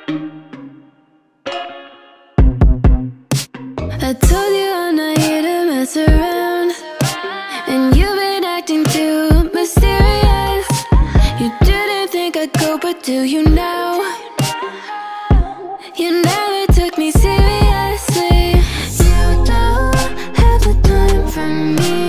I told you I'm not here to mess around, and you've been acting too mysterious. You didn't think I'd go, but do you now? You never took me seriously. You don't have the time for me.